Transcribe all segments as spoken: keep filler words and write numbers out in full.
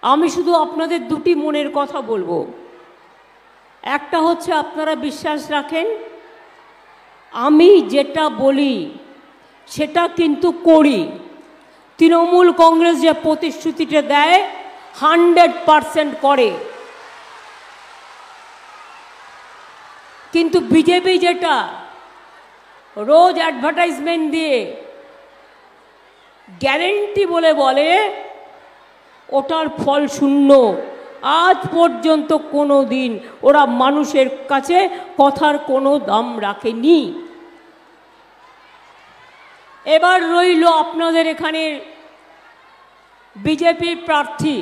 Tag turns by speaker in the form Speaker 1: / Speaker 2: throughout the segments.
Speaker 1: আমি শুধু আপনাদের দুটি মনের কথা বলবো। একটা হচ্ছে আপনারা বিশ্বাস রাখেন আমি যেটা বলি সেটা কিন্তু করি। তৃণমূল কংগ্রেস যে প্রতিশ্রুতিটা দেয় হান্ড্রেড পারসেন্ট করে, কিন্তু বিজেপি যেটা রোজ অ্যাডভার্টাইজমেন্ট দিয়ে গ্যারেন্টি বলে বলে ওটার ফল শূন্য। আজ পর্যন্ত কোনো দিন ওরা মানুষের কাছে কথার কোনো দাম রাখেনি। এবার রইল আপনাদের এখানে বিজেপির প্রার্থী।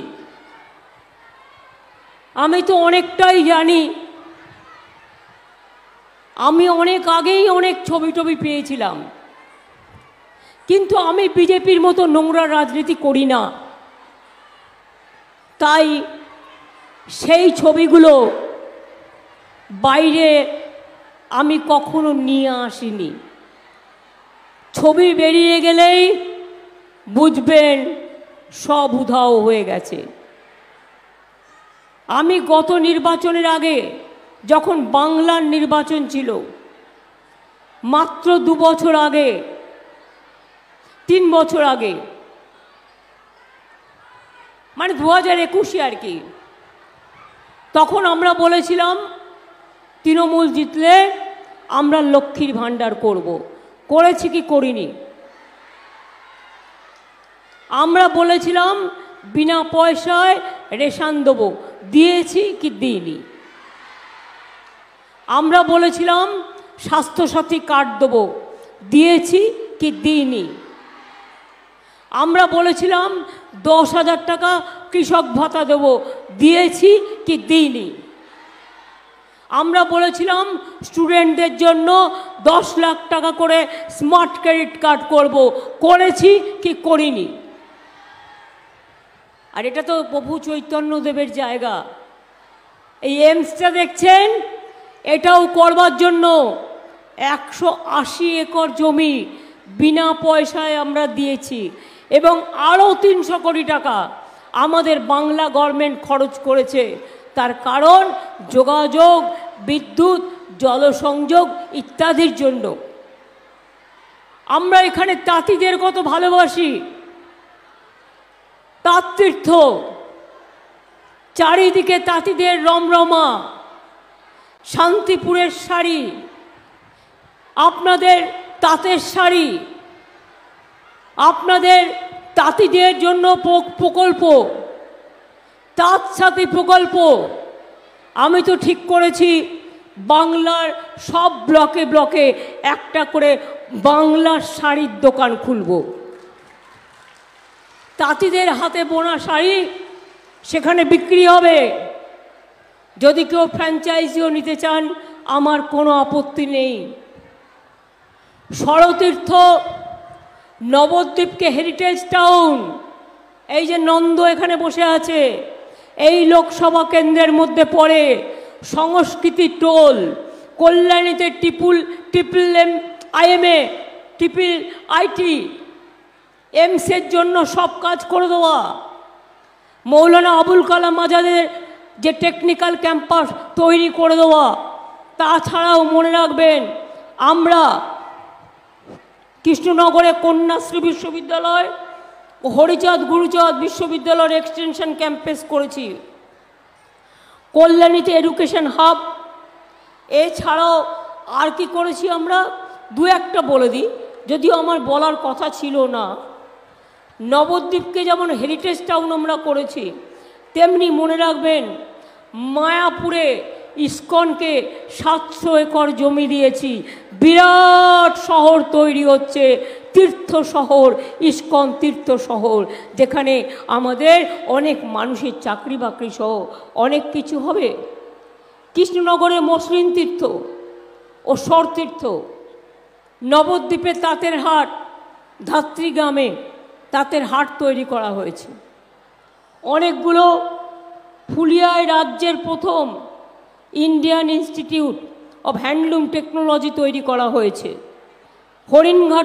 Speaker 1: আমি তো অনেকটাই জানি, আমি অনেক আগেই অনেক ছবি টবি পেয়েছিলাম, কিন্তু আমি বিজেপির মতো নোংরা রাজনীতি করি না, তাই সেই ছবিগুলো বাইরে আমি কখনো নিয়ে আসিনি। ছবি বেরিয়ে গেলেই বুঝবেন সব উধাও হয়ে গেছে। আমি গত নির্বাচনের আগে যখন বাংলার নির্বাচন ছিল, মাত্র দু বছর আগে, তিন বছর আগে, মানে দু হাজার একুশে আর কি, তখন আমরা বলেছিলাম তৃণমূল জিতলে আমরা লক্ষ্মীর ভাণ্ডার করব। করেছি কি করিনি? আমরা বলেছিলাম বিনা পয়সায় রেশন দেবো, দিয়েছি কি দিইনি? আমরা বলেছিলাম স্বাস্থ্যসাথী কার্ড দেবো, দিয়েছি কি দিইনি? আমরা বলেছিলাম দশ হাজার টাকা কৃষক ভাতা দেব, দিয়েছি কি দিইনি? আমরা বলেছিলাম স্টুডেন্টদের জন্য দশ লাখ টাকা করে স্মার্ট ক্রেডিট কার্ড করব, করেছি কি করিনি? আর এটা তো প্রভু চৈতন্যদেবের জায়গা। এই এমসটা দেখছেন, এটাও করবার জন্য একশো আশি একর জমি বিনা পয়সায় আমরা দিয়েছি, এবং আরও তিনশো কোটি টাকা আমাদের বাংলা গভর্নমেন্ট খরচ করেছে। তার কারণ যোগাযোগ, বিদ্যুৎ, জলসংযোগ ইত্যাদির জন্য। আমরা এখানে তাঁতিদের কত ভালোবাসি, তাঁততীর্থ, চারিদিকে তাঁতিদের রমরমা, শান্তিপুরের শাড়ি, আপনাদের তাঁতের শাড়ি, আপনাদের তাঁতিদের জন্য প্রকল্প, তাঁত সাথী প্রকল্প। আমি তো ঠিক করেছি বাংলার সব ব্লকে ব্লকে একটা করে বাংলার শাড়ির দোকান খুলব। তাঁতিদের হাতে বোনা শাড়ি সেখানে বিক্রি হবে। যদি কেউ ফ্র্যাঞ্চাইজিও নিতে চান আমার কোনো আপত্তি নেই। ষড়তীর্থ নবদ্বীপকে হেরিটেজ টাউন, এই যে নন্দ এখানে বসে আছে, এই লোকসভা কেন্দ্রের মধ্যে পড়ে। সংস্কৃতি টোল, কল্যাণীতে টিপুল triple M IMA triple IT, এমসের জন্য সব কাজ করে দেওয়া। মৌলানা আবুল কালাম আজাদের যে টেকনিক্যাল ক্যাম্পাস তৈরি করে দেওয়া। তাছাড়াও মনে রাখবেন আমরা কৃষ্ণনগরে কন্যাশ্রী বিশ্ববিদ্যালয় ও হরিচাঁদ গুরুচাঁদ বিশ্ববিদ্যালয়ের এক্সটেনশন ক্যাম্পাস করেছি। কল্যাণীতে এডুকেশন হাব। এছাড়াও আর কি করেছি আমরা দু একটা বলে দিই, যদিও আমার বলার কথা ছিল না। নবদ্বীপকে যেমন হেরিটেজ টাউন আমরা করেছি, তেমনি মনে রাখবেন মায়াপুরে ইস্কনকে সাতশো একর জমি দিয়েছি। বিরাট শহর তৈরি হচ্ছে, তীর্থ শহর, ইস্কন তীর্থ শহর, যেখানে আমাদের অনেক মানুষের চাকরি বাকরি সহ অনেক কিছু হবে। কৃষ্ণনগরে মসলিন তীর্থ ও সরতীর্থ, নবদ্বীপে তাঁতের হাট, ধাত্রী গ্রামে তাঁতের হাট তৈরি করা হয়েছে। অনেকগুলো ফুলিয়ায় রাজ্যের প্রথম Indian Institute of Handloom Technology তৈরি করা হয়েছে।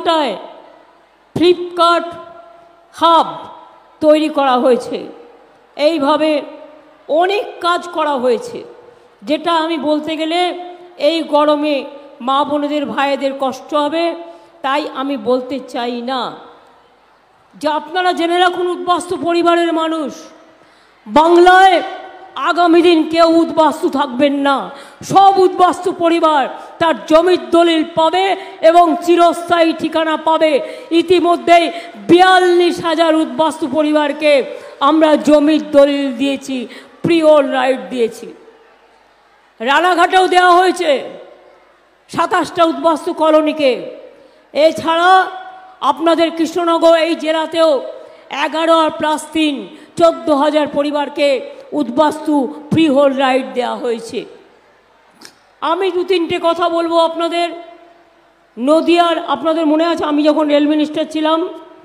Speaker 1: হরিণঘাটায় ফ্লিপকার্ট হাব তৈরি করা হয়েছে। এইভাবে অনেক কাজ করা হয়েছে, যেটা আমি বলতে গেলে এই গরমে মা বোনেদের ভাইদের কষ্ট হবে, তাই আমি বলতে চাই না। যে আপনারা জেনে রাখুন, উদ্বাস্তু পরিবারের মানুষ, বাংলায় আগামী দিন কেউ উদ্বাস্তু থাকবেন না। সব উদ্বাস্তু পরিবার তার জমির দলিল পাবে এবং চিরস্থায়ী ঠিকানা পাবে। ইতিমধ্যেই বিয়াল্লিশ হাজার উদ্বাস্তু পরিবারকে আমরা জমির দলিল দিয়েছি, প্রিওর রাইট দিয়েছি। রানাঘাটেও দেওয়া হয়েছে সাতাশটা উদ্বাস্তু কলোনিকে। এছাড়া আপনাদের কৃষ্ণনগর এই জেলাতেও এগারো আর প্লাস তিন চোদ্দ হাজার পরিবারকে উদ্বাস্তু ফ্রি হোল্ড রাইট দেওয়া হয়েছে। আমি দু তিনটে কথা বলবো আপনাদের। নদিয়ার, আপনাদের মনে আছে আমি যখন রেল মিনিস্টার ছিলাম,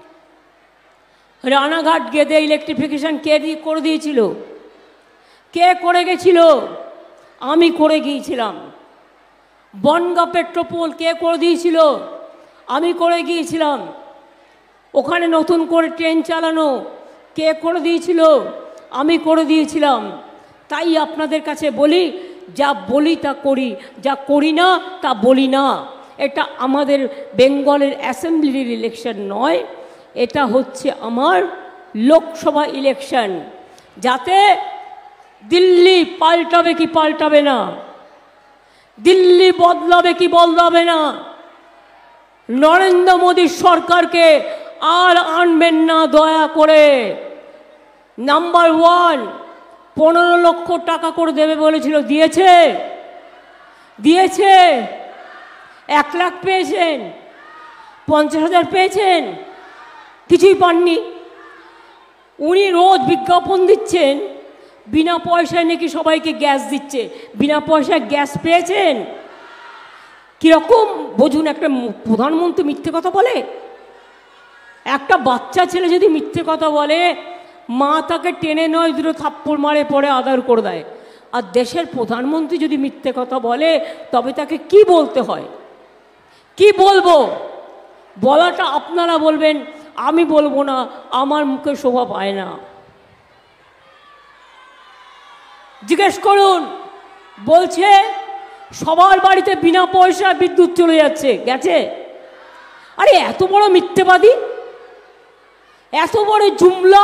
Speaker 1: রানাঘাট গেদে ইলেকট্রিফিকেশন কে করে দিয়েছিল? কে করে গেছিল? আমি করে গিয়েছিলাম। বনগা পেট্রোপোল কে করে দিয়েছিল? আমি করে গিয়েছিলাম। ওখানে নতুন করে ট্রেন চালানো কে করে দিয়েছিল? আমি করে দিয়েছিলাম। তাই আপনাদের কাছে বলি, যা বলি তা করি, যা করি না তা বলি না। এটা আমাদের বেঙ্গলের অ্যাসেম্বলির ইলেকশন নয়, এটা হচ্ছে আমার লোকসভা ইলেকশন। যাতে দিল্লি পাল্টাবে কি পাল্টাবে না, দিল্লি বদলাবে কি বদলাবে না, নরেন্দ্র মোদীর সরকারকে আর আনবেন না দয়া করে। নাম্বার ওয়ান, পনেরো লক্ষ টাকা করে দেবে বলেছিল, দিয়েছে? দিয়েছে? এক লাখ পেয়েছেন? পঞ্চাশ হাজার পেয়েছেন? কিছুই পাননি। উনি রোজ বিজ্ঞাপন দিচ্ছেন বিনা পয়সায় নাকি সবাইকে গ্যাস দিচ্ছে। বিনা পয়সায় গ্যাস পেয়েছেন? কিরকম বুঝুন, একটা প্রধানমন্ত্রী মিথ্যে কথা বলে? একটা বাচ্চা ছেলে যদি মিথ্যে কথা বলে, মা তাকে টেনে নয় দুটো থাপ্পড় মারে, পরে আদর করে দেয়। আর দেশের প্রধানমন্ত্রী যদি মিথ্যে কথা বলে, তবে তাকে কি বলতে হয়? কি বলবো? বলাটা আপনারা বলবেন, আমি বলবো না, আমার মুখে শোভা পায় না। জিজ্ঞেস করুন, বলছে সবার বাড়িতে বিনা পয়সা বিদ্যুৎ চলে যাচ্ছে, গেছে? আরে এত বড় মিথ্যেবাদী, এত বড় জুমলা,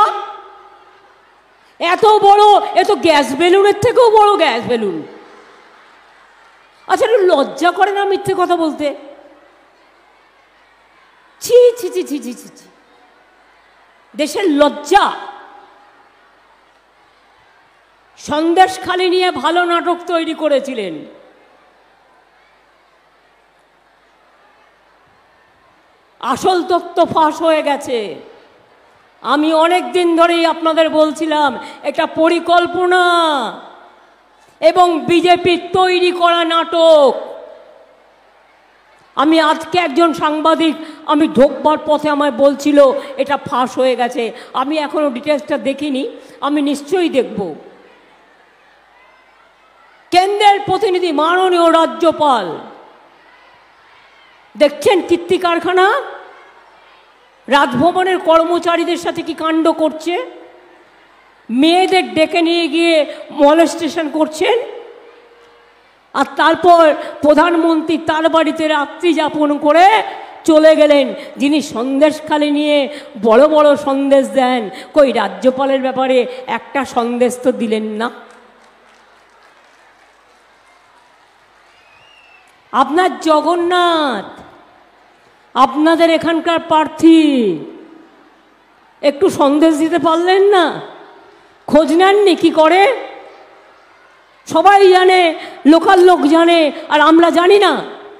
Speaker 1: এত বড়, এত গ্যাস বেলুনের থেকেও বড় গ্যাস বেলুন। আচ্ছা, একটু লজ্জা করে না মিথ্যে কথা বলতে? ছি ছি ছি ছি ছি ছি ছি, দেশের লজ্জা। সন্দেশখালি নিয়ে ভালো নাটক তৈরি করেছিলেন। আসল তথ্য ফাঁস হয়ে গেছে। আমি অনেক দিন ধরেই আপনাদের বলছিলাম, এটা পরিকল্পনা এবং বিজেপির তৈরি করা নাটক। আমি আজকে একজন সাংবাদিক, আমি ঢোকবার পথে আমায় বলছিল এটা ফাঁস হয়ে গেছে। আমি এখনো ডিটেলসটা দেখিনি, আমি নিশ্চয়ই দেখব। কেন্দ্রের প্রতিনিধি মাননীয় রাজ্যপাল দেখছেন কীর্তি কারখানা, রাজভবনের কর্মচারীদের সাথে কি কাণ্ড করছে, মেয়েদের ডেকে নিয়ে গিয়ে মলেস্টেশন করছেন। আর তারপর প্রধানমন্ত্রী তার বাড়িতে রাত্রি যাপন করে চলে গেলেন, যিনি সন্দেশখালি নিয়ে বড় বড় সন্দেশ দেন। কই রাজ্যপালের ব্যাপারে একটা সন্দেশ তো দিলেন না। আপনার জগন্নাথ, আপনাদের এখানকার প্রার্থী, একটু সন্দেশ দিতে পারলেন না? খোঁজ নেননি কি করে? সবাই জানে, লোকাল লোক জানে, আর আমরা জানি না।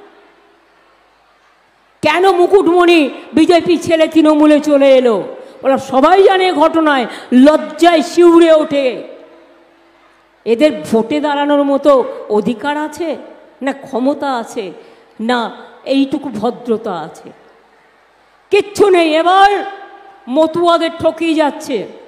Speaker 1: কেন মুকুটমণি বিজেপি ছেলে তৃণমূলে চলে এলো? ওরা সবাই জানে ঘটনায়, লজ্জায় শিউরে ওঠে। এদের ভোটে দাঁড়ানোর মতো অধিকার আছে না, ক্ষমতা আছে না, এইটুকু ভদ্রতা আছে? কিচ্ছু নেই। এবার মতুয়াদের ঠকিয়ে যাচ্ছে।